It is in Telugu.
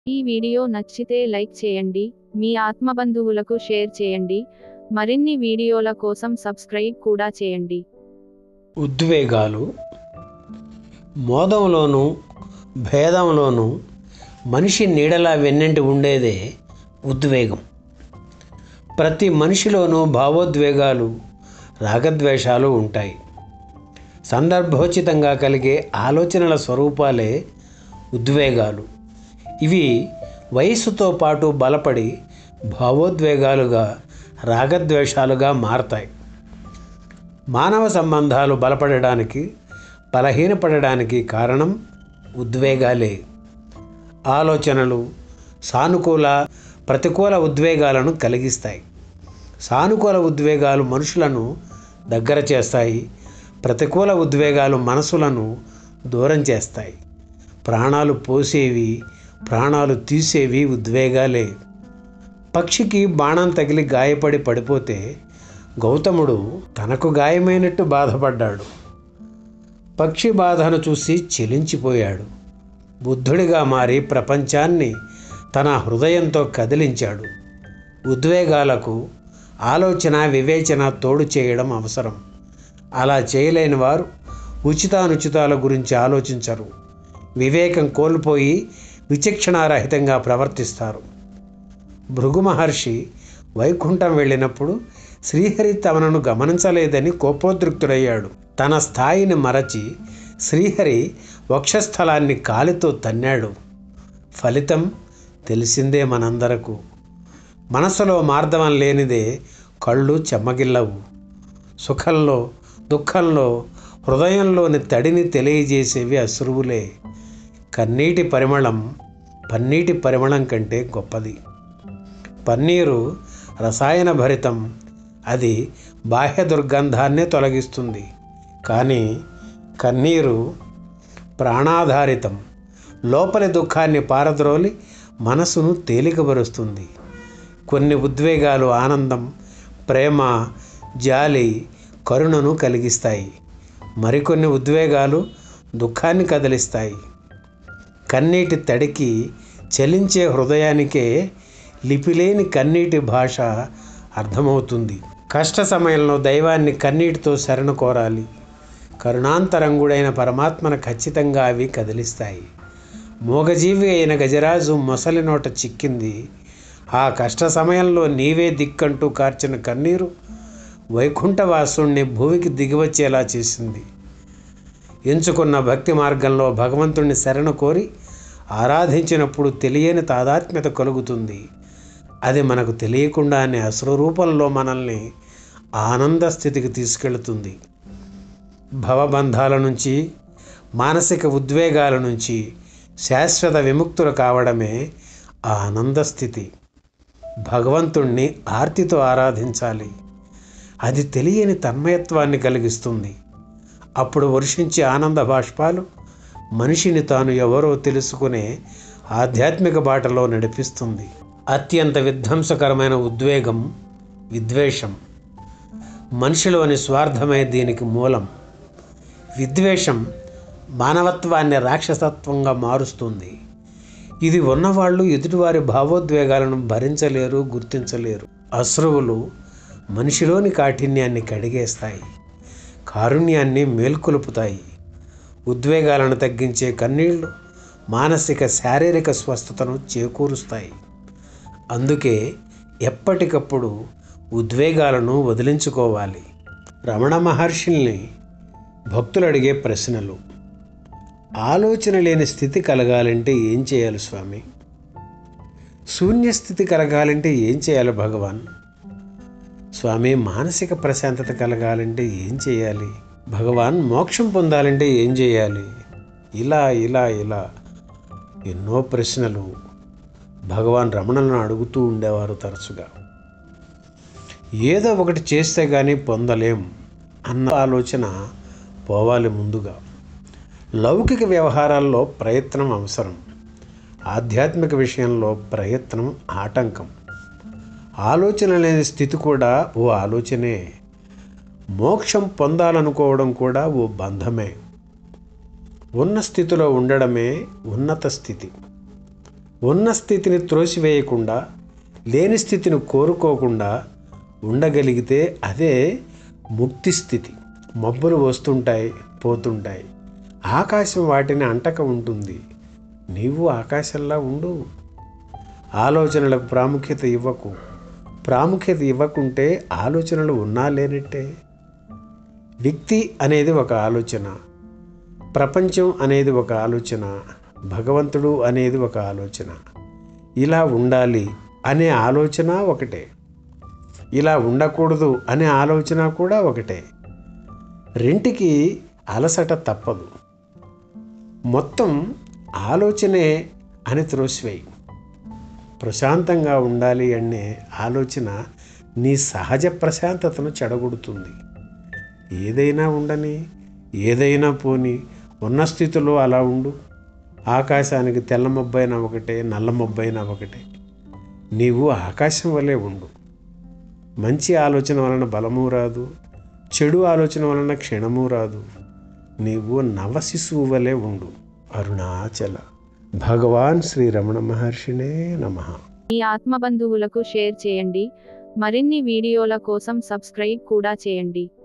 ఈ వీడియో నచ్చితే లైక్ చేయండి, మీ ఆత్మబంధువులకు షేర్ చేయండి. మరిన్ని వీడియోల కోసం సబ్స్క్రైబ్ కూడా చేయండి. ఉద్వేగాలు మోదంలోనూ భేదంలోనూ మనిషి నీడలా వెన్నంటి ఉండేదే ఉద్వేగం. ప్రతి మనిషిలోనూ భావోద్వేగాలు, రాగద్వేషాలు ఉంటాయి. సందర్భోచితంగా కలిగే ఆలోచనల స్వరూపాలే ఉద్వేగాలు. ఇవి వయస్సుతో పాటు బలపడి భావోద్వేగాలుగా, రాగద్వేషాలుగా మారతాయి. మానవ సంబంధాలు బలపడడానికి, బలహీనపడడానికి కారణం ఉద్వేగాలే. ఆలోచనలు సానుకూల, ప్రతికూల ఉద్వేగాలను కలిగిస్తాయి. సానుకూల ఉద్వేగాలు మనుషులను దగ్గర చేస్తాయి. ప్రతికూల ఉద్వేగాలు మనసులను దూరం చేస్తాయి. ప్రాణాలు పోసేవి, ప్రాణాలు తీసేవి ఉద్వేగాలే. పక్షికి బాణం తగిలి గాయపడి పడిపోతే గౌతముడు తనకు గాయమైనట్టు బాధపడ్డాడు. పక్షి బాధను చూసి చెలించిపోయాడు. బుద్ధుడిగా మారి ప్రపంచాన్ని తన హృదయంతో కదిలించాడు. ఉద్వేగాలకు ఆలోచన, వివేచన తోడు చేయడం అవసరం. అలా చేయలేని వారు ఉచితానుచితాల గురించి ఆలోచించరు. వివేకం కోల్పోయి విచక్షణారహితంగా ప్రవర్తిస్తారు. భృగు మహర్షి వైకుంఠం వెళ్ళినప్పుడు శ్రీహరి తమను గమనించలేదని కోపోద్రిక్తుడయ్యాడు. తన స్థాయిని మరచి శ్రీహరి వక్షస్థలాన్ని కాలితో తన్నాడు. ఫలితం తెలిసిందే మనందరకు. మనసులో మార్దవం లేనిదే కళ్ళు చెమ్మగిల్లవు. సుఖంలో, దుఃఖంలో హృదయంలోని తడిని తెలియజేసేవి అశ్రువులే. కన్నీటి పరిమళం పన్నీటి పరిమళం కంటే గొప్పది. పన్నీరు రసాయన భరితం. అది బాహ్య దుర్గంధాన్నే తొలగిస్తుంది. కానీ కన్నీరు ప్రాణాధారితం. లోపలి దుఃఖాన్ని పారద్రోలి మనసును తేలికపరుస్తుంది. కొన్ని ఉద్వేగాలు ఆనందం, ప్రేమ, జాలి, కరుణను కలిగిస్తాయి. మరికొన్ని ఉద్వేగాలు దుఃఖాన్ని కదిలిస్తాయి. కన్నీటి తడికి, చలించే హృదయానికే లిపిలేని కన్నీటి భాష అర్థమవుతుంది. కష్ట సమయంలో దైవాన్ని కన్నీటితో శరణు కోరాలి. కరుణాంతరంగుడైన పరమాత్మను ఖచ్చితంగా అవి కదిలిస్తాయి. మూగజీవి అయిన గజరాజు మొసలి నోట చిక్కింది. ఆ కష్ట సమయంలో నీవే దిక్కంటూ కార్చిన కన్నీరు వైకుంఠవాసుణ్ణి భూమికి దిగివచ్చేలా చేసింది. ఎంచుకున్న భక్తి మార్గంలో భగవంతుణ్ణి శరణు కోరి ఆరాధించినప్పుడు తెలియని తాదాత్మ్యత కలుగుతుంది. అది మనకు తెలియకుండానే అశ్రు రూపంలో మనల్ని ఆనంద స్థితికి తీసుకెళ్తుంది. భవబంధాల నుంచి, మానసిక ఉద్వేగాల నుంచి శాశ్వత విముక్తులు కావడమే ఆనంద స్థితి. భగవంతుణ్ణి ఆర్తితో ఆరాధించాలి. అది తెలియని తన్మయత్వాన్ని కలిగిస్తుంది. అప్పుడు వర్షించే ఆనంద బాష్పాలు మనిషిని తాను ఎవరో తెలుసుకునే ఆధ్యాత్మిక బాటలో నడిపిస్తుంది. అత్యంత విధ్వంసకరమైన ఉద్వేగం విద్వేషం. మనిషిలోని స్వార్థమే దీనికి మూలం. విద్వేషం మానవత్వాన్ని రాక్షసత్వంగా మారుస్తుంది. ఇది ఉన్నవాళ్ళు ఎదుటివారి భావోద్వేగాలను భరించలేరు, గుర్తించలేరు. అశ్రువులు మనిషిలోని కాఠిన్యాన్ని కడిగేస్తాయి, కారుణ్యాన్ని మేల్కొలుపుతాయి. ఉద్వేగాలను తగ్గించే కన్నీళ్లు మానసిక, శారీరక స్వస్థతను చేకూరుస్తాయి. అందుకే ఎప్పటికప్పుడు ఉద్వేగాలను వదిలించుకోవాలి. రమణ మహర్షిని భక్తులు అడిగే ప్రశ్నలు: ఆలోచన లేని స్థితి కలగాలంటే ఏం చేయాలి స్వామి? శూన్యస్థితి కలగాలంటే ఏం చేయాలి భగవాన్? స్వామి, మానసిక ప్రశాంతత కలగాలంటే ఏం చేయాలి భగవాన్? మోక్షం పొందాలంటే ఏం చేయాలి? ఇలా ఇలా ఇలా ఎన్నో ప్రశ్నలు భగవాన్ రమణలను అడుగుతూ ఉండేవారు తరచుగా. ఏదో ఒకటి చేస్తే కానీ పొందలేం అన్న ఆలోచన పోవాలి ముందుగా. లౌకిక వ్యవహారాల్లో ప్రయత్నం అవసరం. ఆధ్యాత్మిక విషయంలో ప్రయత్నం ఆటంకం. ఆలోచన లేని స్థితి కూడా ఓ ఆలోచనే. మోక్షం పొందాలనుకోవడం కూడా ఓ బంధమే. ఉన్న స్థితిలో ఉండడమే ఉన్నత స్థితి. ఉన్న స్థితిని త్రోసివేయకుండా, లేని స్థితిని కోరుకోకుండా ఉండగలిగితే అదే ముక్తి స్థితి. మబ్బులు వస్తుంటాయి, పోతుంటాయి. ఆకాశం వాటిని అంటక ఉంటుంది. నీవు ఆకాశంలా ఉండు. ఆలోచనలకు ప్రాముఖ్యత ఇవ్వకు. ప్రాముఖ్యత ఇవ్వకుంటే ఆలోచనలు ఉన్నా లేనట్టే. వ్యక్తి అనేది ఒక ఆలోచన, ప్రపంచం అనేది ఒక ఆలోచన, భగవంతుడు అనేది ఒక ఆలోచన. ఇలా ఉండాలి అనే ఆలోచన ఒకటే, ఇలా ఉండకూడదు అనే ఆలోచన కూడా ఒకటే. రెంటికి అలసట తప్పదు. మొత్తం ఆలోచనే అని త్రోసివేయి. ప్రశాంతంగా ఉండాలి అనే ఆలోచన నీ సహజ ప్రశాంతతను చెడగొడుతుంది. ఏదైనా ఉండని, ఏదైనా పోని, ఉన్న స్థితిలో అలా ఉండు. ఆకాశానికి తెల్ల మబ్బైనా ఒకటే, నల్ల మబ్బైనా ఒకటే. నీవు ఆకాశం వలె ఉండు. మంచి ఆలోచన వలన బలము రాదు, చెడు ఆలోచన వలన క్షణము రాదు. నీవు నవశిశువు వలె ఉండు. అరుణాచల. భగవాన్ శ్రీ రమణ మహర్షినే నమః. మీ ఆత్మబంధువులకు షేర్ చేయండి. మరిన్ని వీడియోల కోసం సబ్స్క్రైబ్ కూడా చేయండి.